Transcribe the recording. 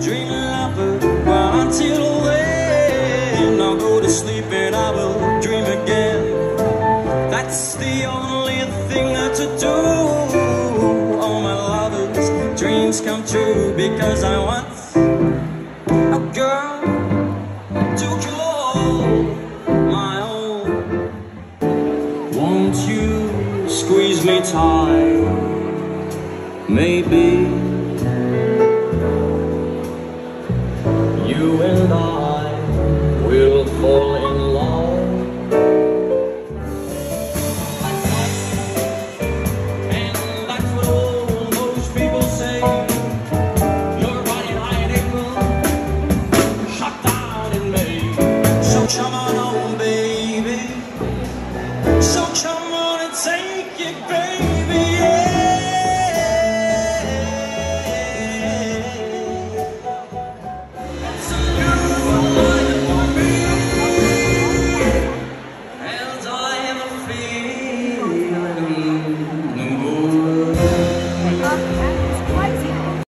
dream of her. But until then, I'll go to sleep and I will dream again. That's the only thing to do. All my lovers' dreams come true, because I want a girl to call my own. Won't you squeeze me tight? Maybe